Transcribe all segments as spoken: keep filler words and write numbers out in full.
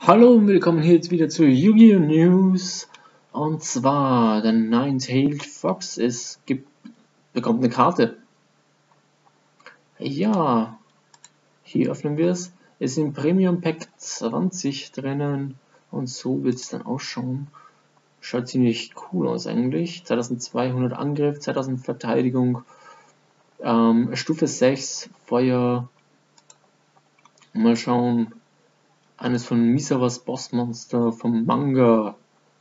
Hallo und willkommen hier jetzt wieder zu Yu-Gi-Oh! News. Und zwar, der Nine-Tailed Fox ist, gibt, bekommt eine Karte. Ja, hier öffnen wir es. Ist im Premium Pack zwanzig drinnen und so wird es dann ausschauen. Schaut ziemlich cool aus eigentlich. zweitausendzweihundert Angriff, zweitausend Verteidigung, ähm, Stufe sechs, Feuer. Mal schauen. Eines von Misawas Bossmonster vom Manga.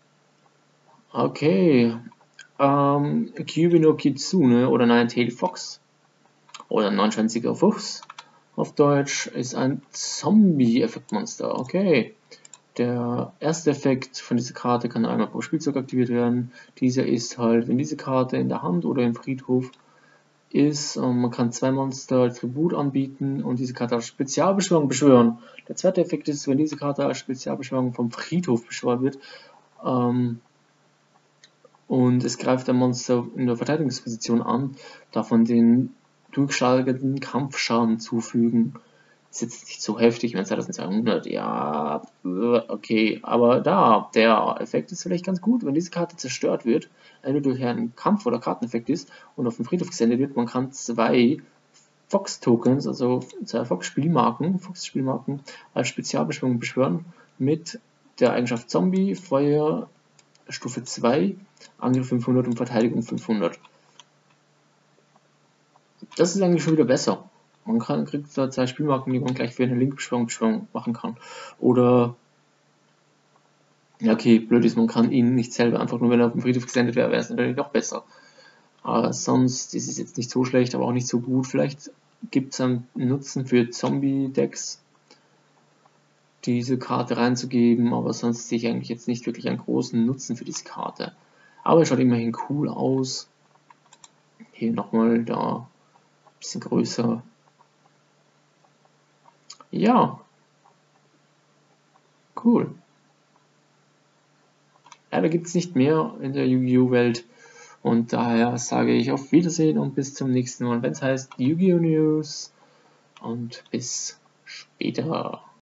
Okay. Ähm, Kyubi no Kitsune oder Nine-Tailed Fox oder neunschwänziger Fuchs auf Deutsch ist ein Zombie-Effektmonster. Okay. Der erste Effekt von dieser Karte kann einmal pro Spielzug aktiviert werden. Dieser ist halt, wenn diese Karte in der Hand oder im Friedhof ist, und man kann zwei Monster als Tribut anbieten und diese Karte als Spezialbeschwörung beschwören. Der zweite Effekt ist, wenn diese Karte als Spezialbeschwörung vom Friedhof beschworen wird, ähm, und es greift ein Monster in der Verteidigungsposition an, darf man den durchschlagenden Kampfschaden zufügen. Ist jetzt nicht so heftig, wenn zweitausendzweihundert, ja, okay, aber da, der Effekt ist vielleicht ganz gut, wenn diese Karte zerstört wird, entweder durch einen Kampf- oder Karteneffekt ist und auf den Friedhof gesendet wird, man kann zwei Fox-Tokens, also zwei Fox-Spielmarken, Fox-Spielmarken als Spezialbeschwörung beschwören mit der Eigenschaft Zombie, Feuer, Stufe zwei, Angriff fünfhundert und Verteidigung fünfhundert. Das ist eigentlich schon wieder besser. Man kann, kriegt da zwei Spielmarken, die man gleich für eine Linkbeschwörung Beschwörung machen kann. Oder, ja okay, blöd ist, man kann ihn nicht selber, einfach nur wenn er auf dem Friedhof gesendet wäre, wäre es natürlich noch besser. Aber sonst ist es jetzt nicht so schlecht, aber auch nicht so gut. Vielleicht gibt es einen Nutzen für Zombie-Decks, diese Karte reinzugeben, aber sonst sehe ich eigentlich jetzt nicht wirklich einen großen Nutzen für diese Karte. Aber es schaut immerhin cool aus. Hier nochmal da ein bisschen größer. Ja, cool. Leider gibt es nicht mehr in der Yu-Gi-Oh! Welt und daher sage ich auf Wiedersehen und bis zum nächsten Mal, wenn es heißt Yu-Gi-Oh! News und bis später.